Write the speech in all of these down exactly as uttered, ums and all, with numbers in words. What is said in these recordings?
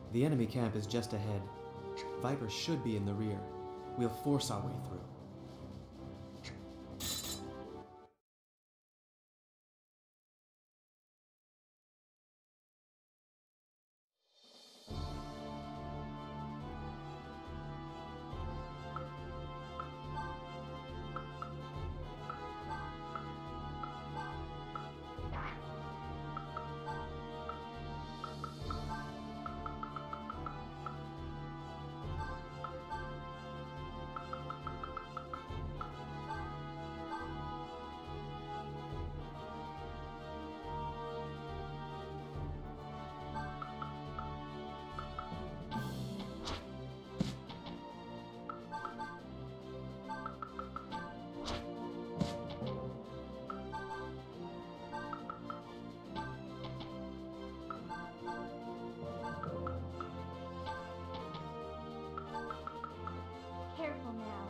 The enemy camp is just ahead. Viper should be in the rear. We'll force our way through. Careful now.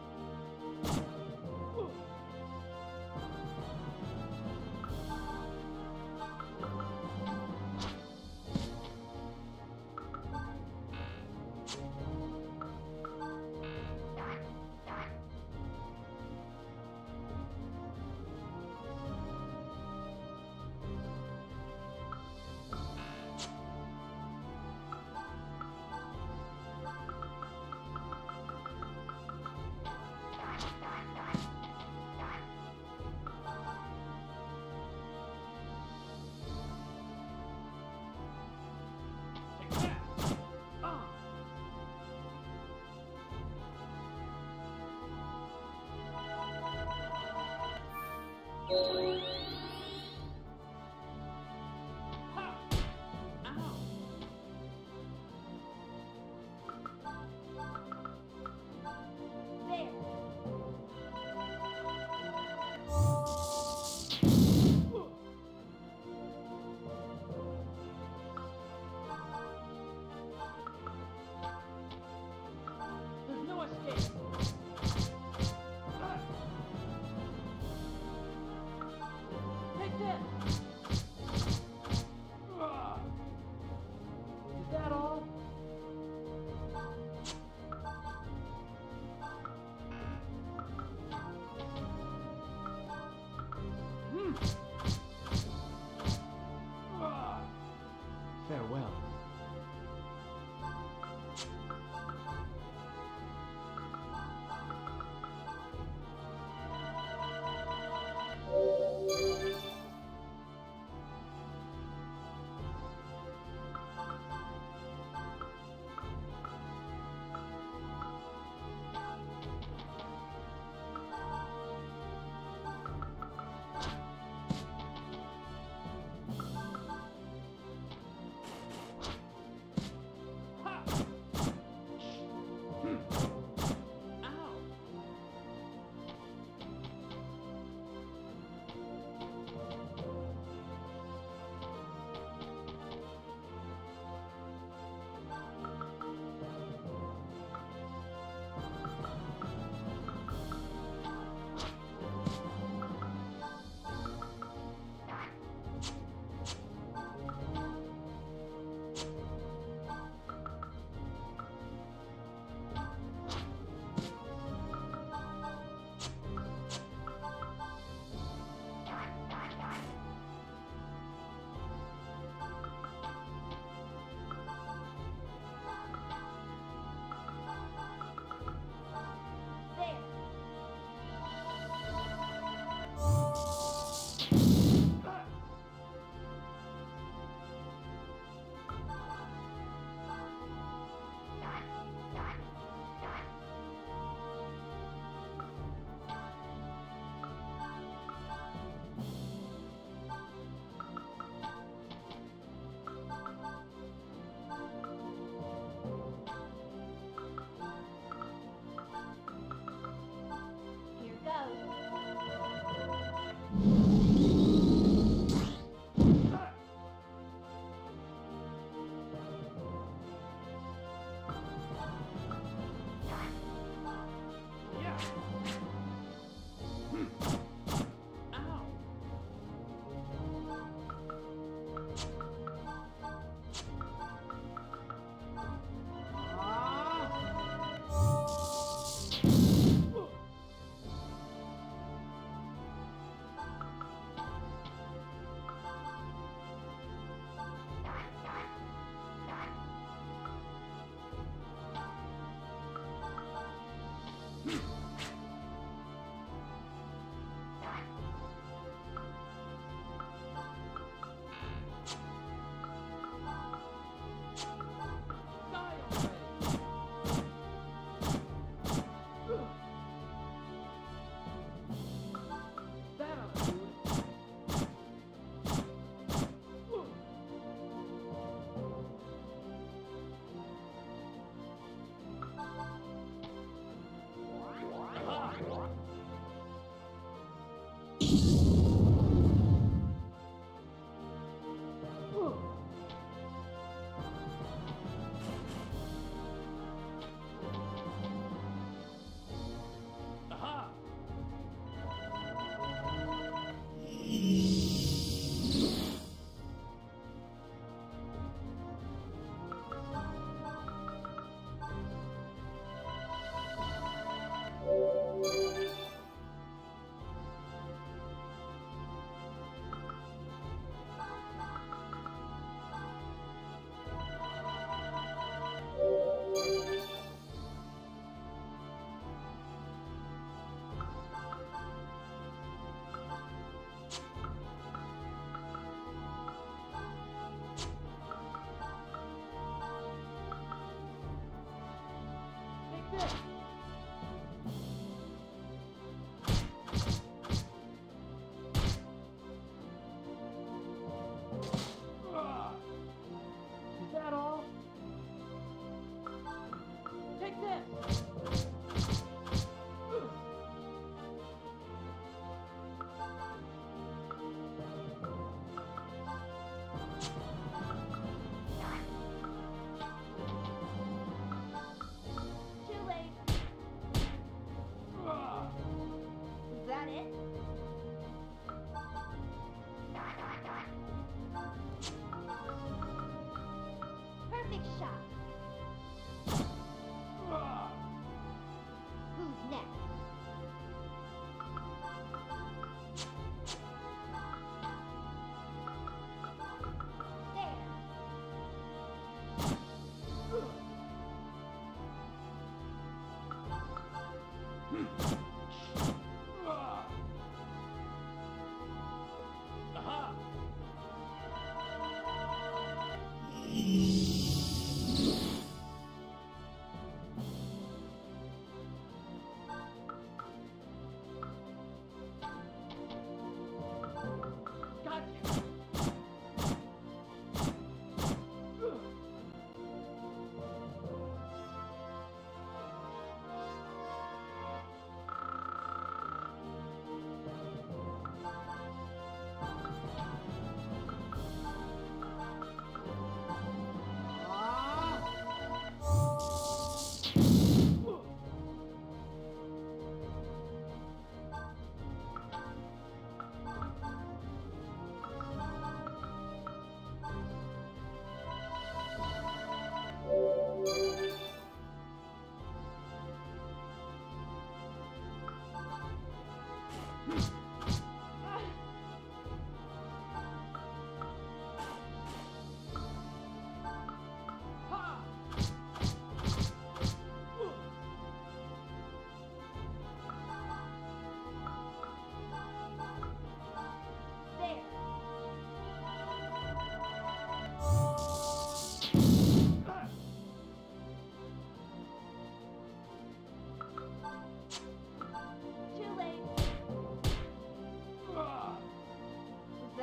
Farewell.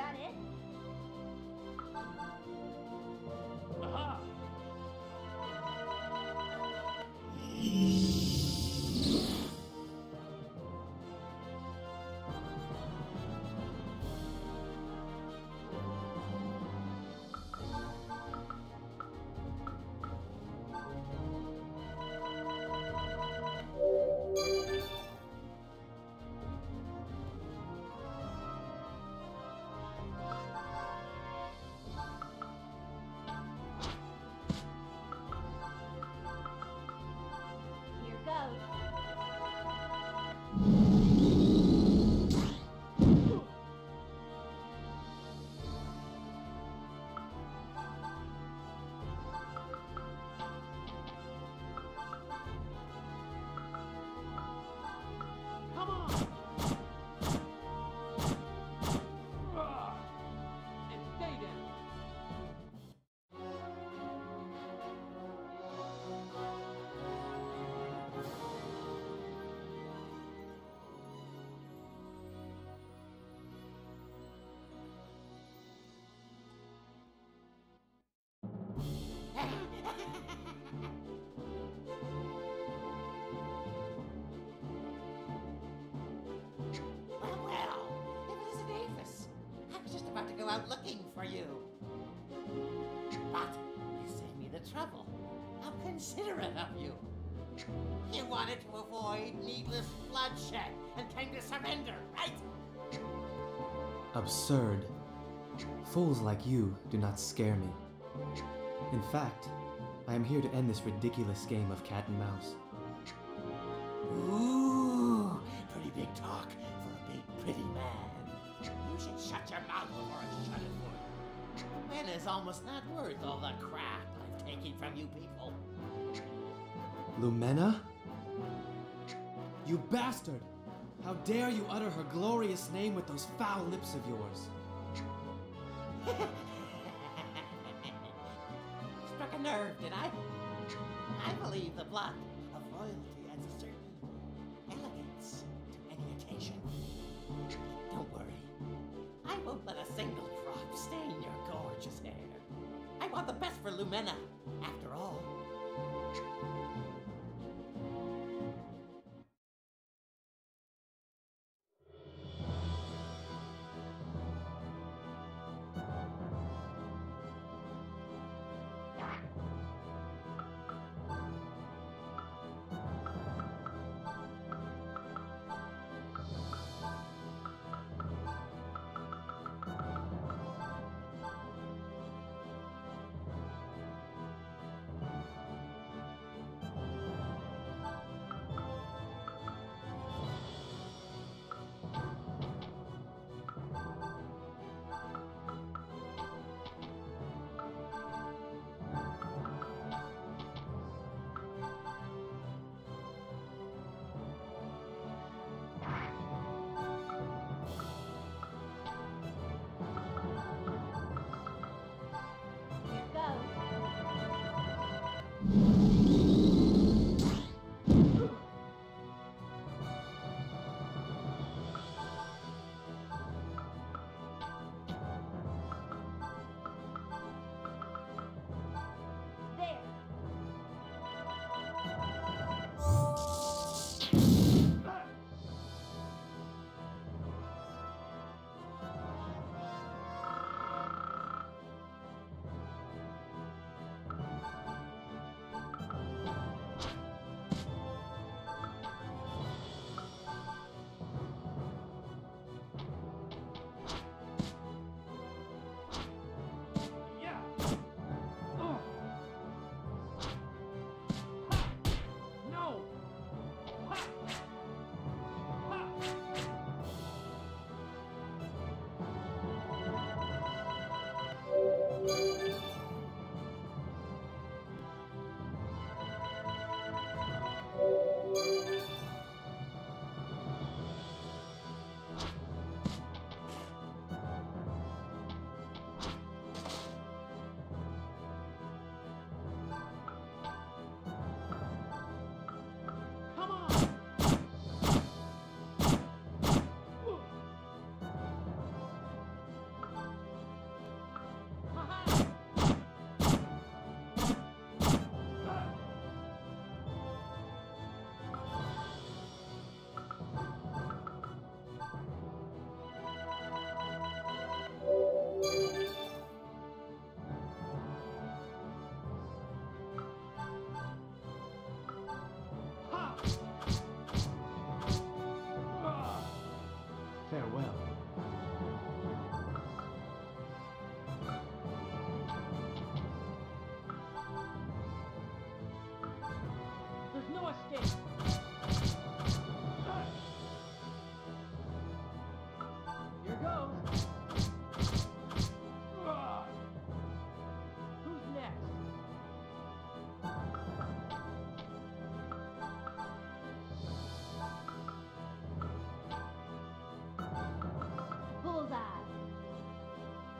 that it? Aha! Here goes. Come on! Ah! And stay down! Well, well, if it isn't Aphis, I was just about to go out looking for you. But you saved me the trouble. How considerate of you. You wanted to avoid needless bloodshed and came to surrender, right? Absurd. Fools like you do not scare me. In fact, I am here to end this ridiculous game of cat and mouse. Ooh, pretty big talk for a big, pretty man. You should shut your mouth before I shut it for you. Man is almost not worth all the crap I've taken from you people. Lumena? You bastard! How dare you utter her glorious name with those foul lips of yours? Struck a nerve, did I? I believe the blood of royalty adds a certain elegance to any occasion. Don't worry. I won't let a single drop stain your gorgeous hair. I want the best for Lumena, after all.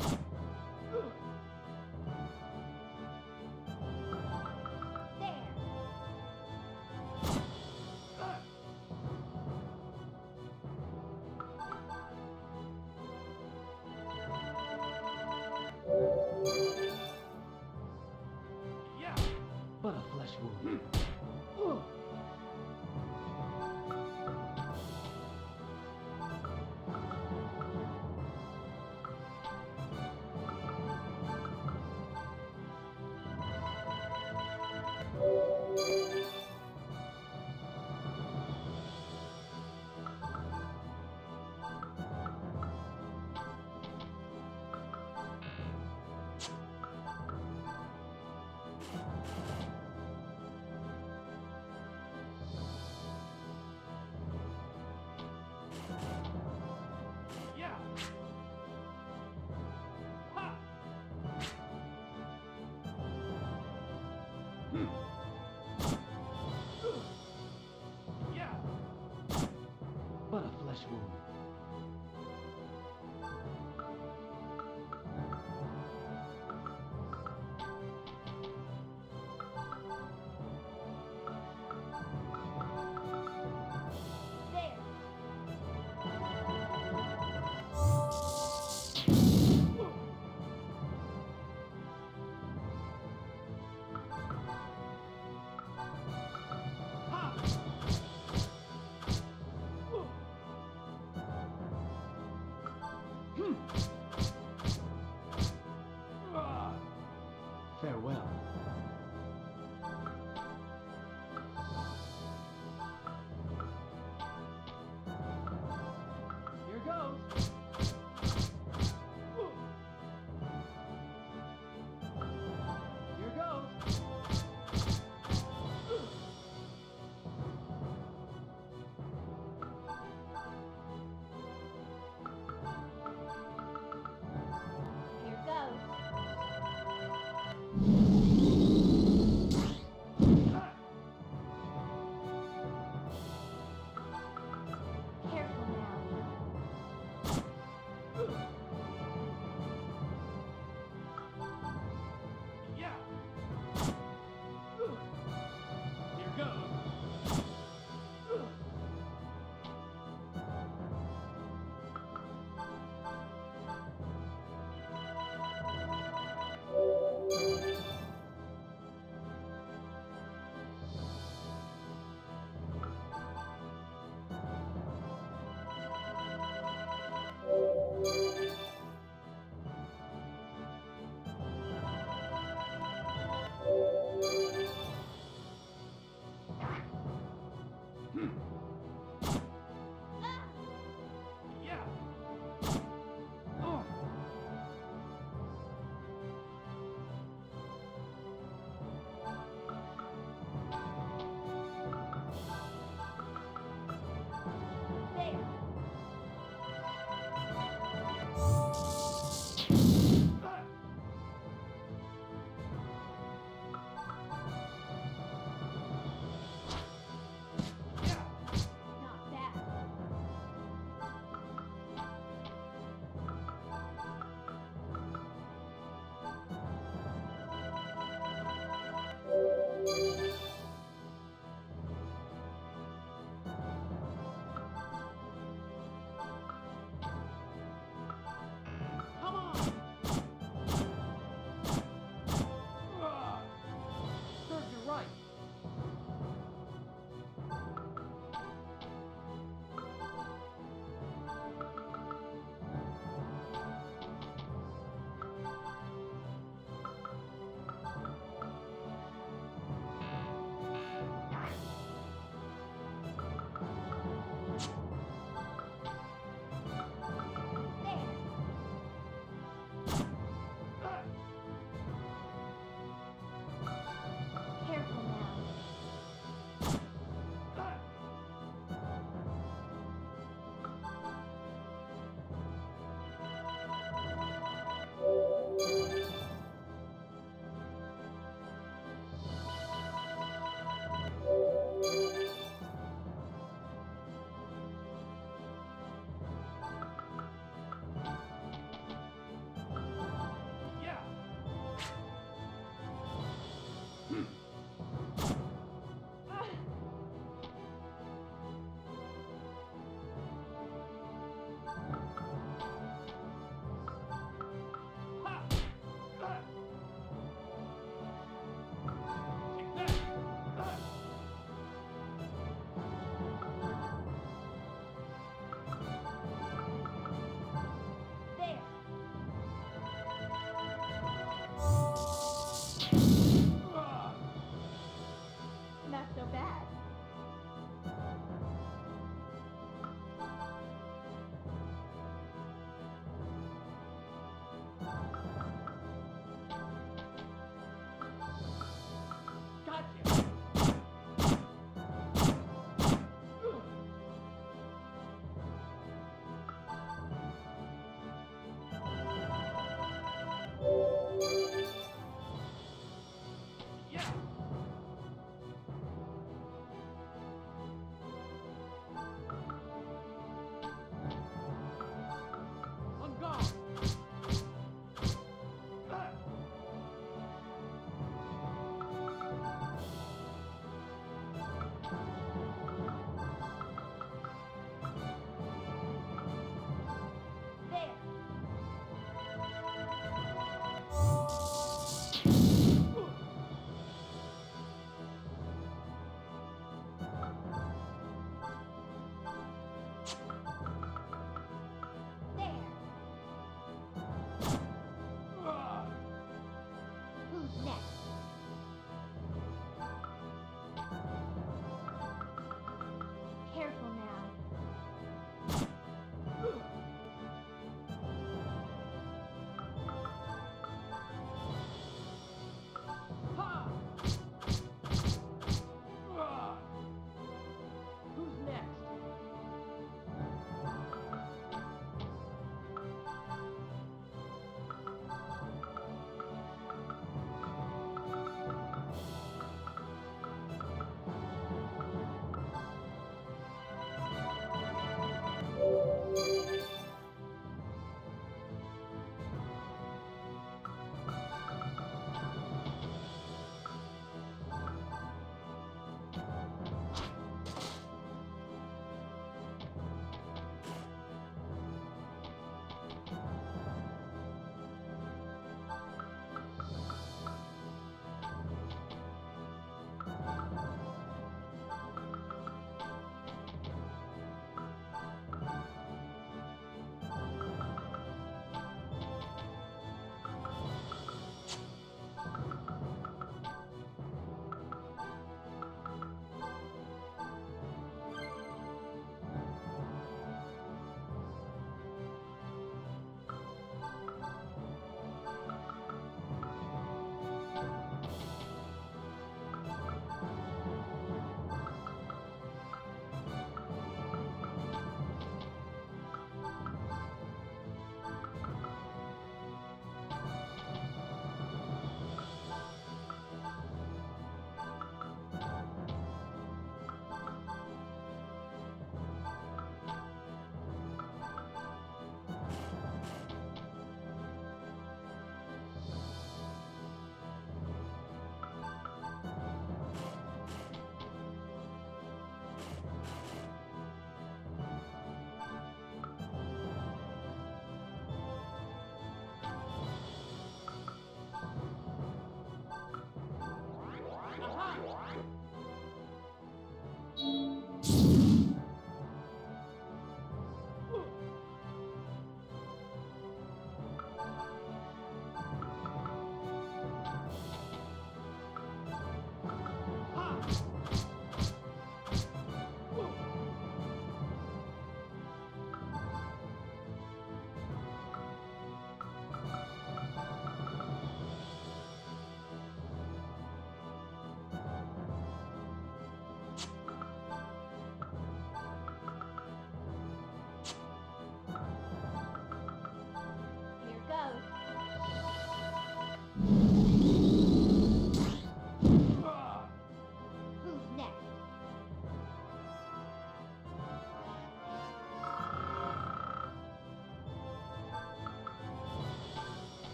There. Yeah. But a flesh wound.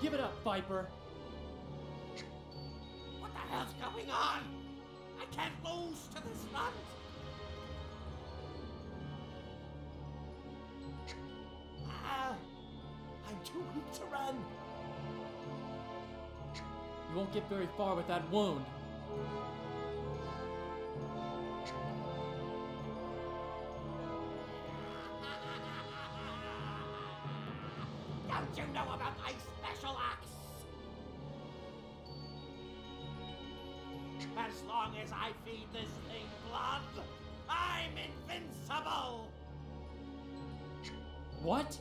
Give it up, Viper! What the hell's going on? I can't lose to this lot. Ah, I'm too weak to run. You won't get very far with that wound. Don't you know about my special axe? As long as I feed this thing blood, I'm invincible! What?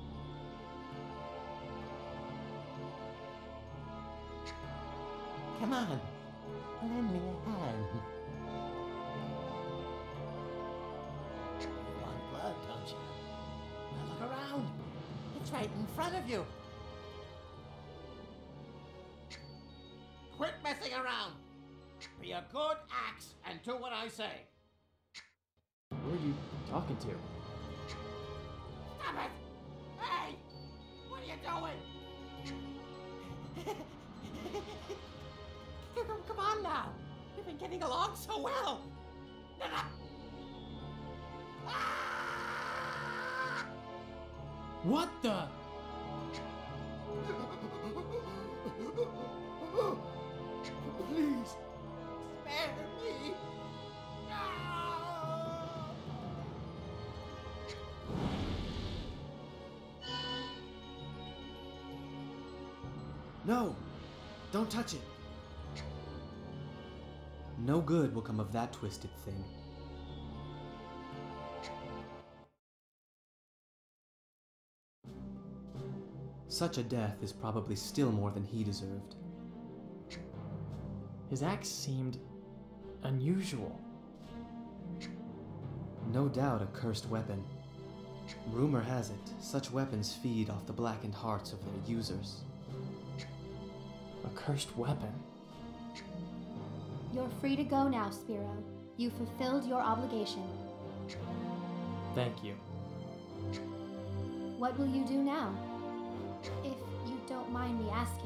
Come on, lend me a hand. You want blood, don't you? Now look around. It's right in front of you. Quit messing around. Be a good axe and do what I say. Who are you talking to? Stop it! Hey! What are you doing? Come, come on now. We've been getting along so well. No, no. Ah! What the? Please, spare me. No! No! Don't touch it! No good will come of that twisted thing. Such a death is probably still more than he deserved. His axe seemed unusual. No doubt a cursed weapon. Rumor has it, such weapons feed off the blackened hearts of their users. A cursed weapon? You're free to go now, Spiro. You fulfilled your obligation. Thank you. What will you do now? If you don't mind me asking.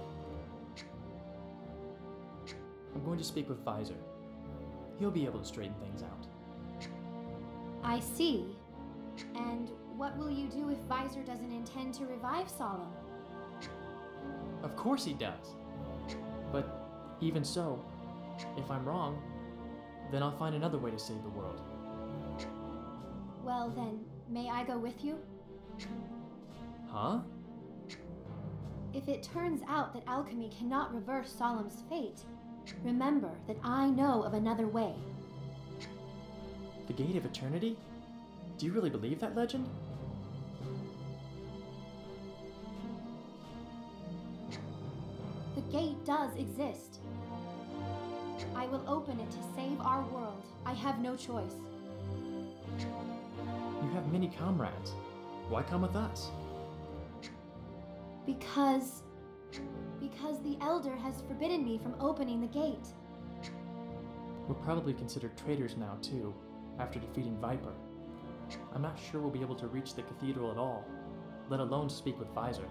I'm going to speak with Visor. He'll be able to straighten things out. I see. And what will you do if Visor doesn't intend to revive Solemn? Of course he does. But even so, if I'm wrong, then I'll find another way to save the world. Well then, may I go with you? Huh? If it turns out that alchemy cannot reverse Solemn's fate, remember that I know of another way. The Gate of Eternity? Do you really believe that legend? The gate does exist. I will open it to save our world. I have no choice. You have many comrades. Why come with us? Because... Because the Elder has forbidden me from opening the gate. We're probably considered traitors now, too, after defeating Viper. I'm not sure we'll be able to reach the cathedral at all, let alone speak with Visor.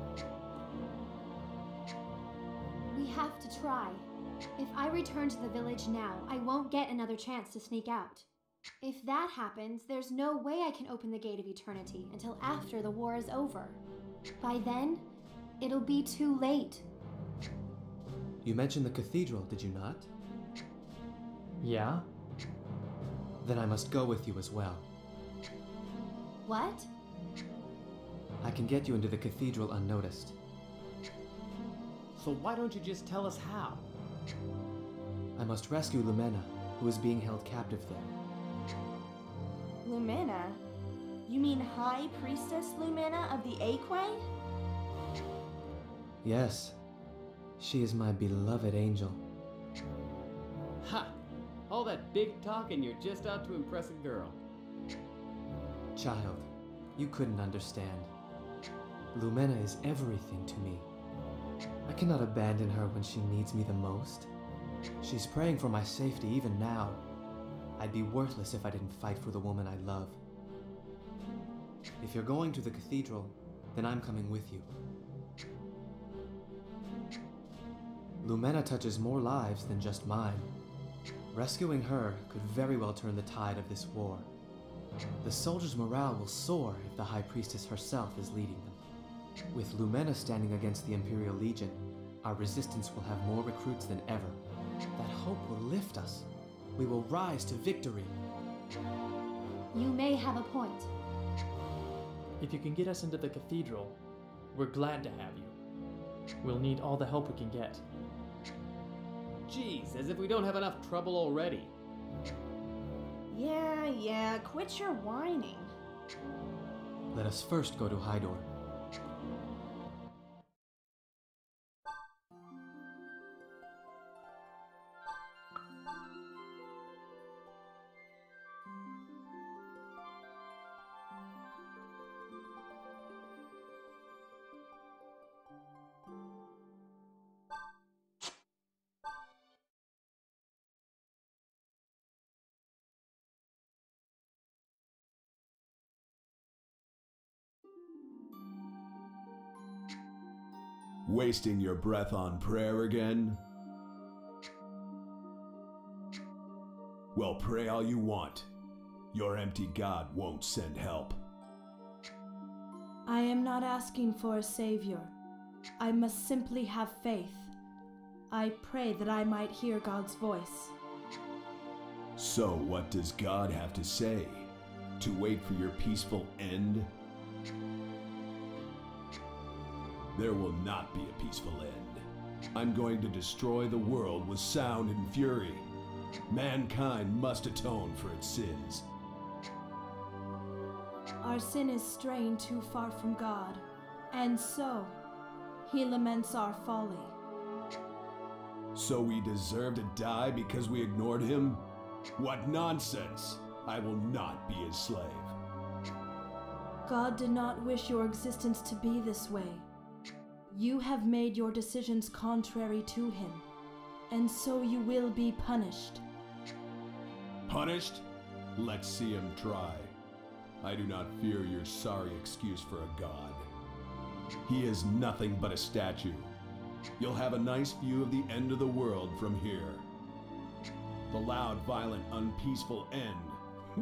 We have to try. If I return to the village now, I won't get another chance to sneak out. If that happens, there's no way I can open the Gate of Eternity until after the war is over. By then, it'll be too late. You mentioned the cathedral, did you not? Yeah? Then I must go with you as well. What? I can get you into the cathedral unnoticed. So why don't you just tell us how? I must rescue Lumena, who is being held captive there. Lumena? You mean High Priestess Lumena of the Aquay? Yes. She is my beloved angel. Ha! All that big talk and you're just out to impress a girl. Child, you couldn't understand. Lumena is everything to me. I cannot abandon her when she needs me the most. She's praying for my safety even now. I'd be worthless if I didn't fight for the woman I love. If you're going to the cathedral, then I'm coming with you. Lumena touches more lives than just mine. Rescuing her could very well turn the tide of this war. The soldiers' morale will soar if the High Priestess herself is leading them. With Lumena standing against the Imperial Legion, our resistance will have more recruits than ever. That hope will lift us. We will rise to victory. You may have a point. If you can get us into the cathedral, we're glad to have you. We'll need all the help we can get. Jeez, as if we don't have enough trouble already. Yeah, yeah, quit your whining. Let us first go to Hydor. Wasting your breath on prayer again? Well, pray all you want. Your empty God won't send help. I am not asking for a savior. I must simply have faith. I pray that I might hear God's voice. So what does God have to say? To wait for your peaceful end? There will not be a peaceful end. I'm going to destroy the world with sound and fury. Mankind must atone for its sins. Our sin is straying too far from God, and so he laments our folly. So we deserve to die because we ignored him? What nonsense! I will not be his slave. God did not wish your existence to be this way. You have made your decisions contrary to him, and so you will be punished. Punished? Let's see him try. I do not fear your sorry excuse for a god. He is nothing but a statue. You'll have a nice view of the end of the world from here. The loud, violent, unpeaceful end.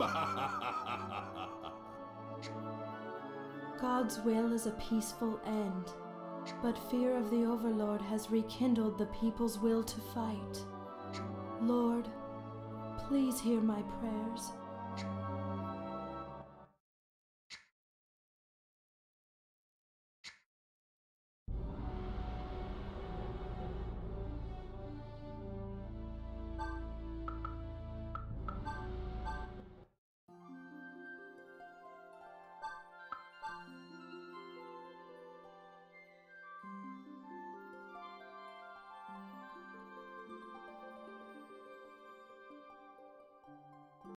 God's will is a peaceful end, but fear of the Overlord has rekindled the people's will to fight. Lord, please hear my prayers.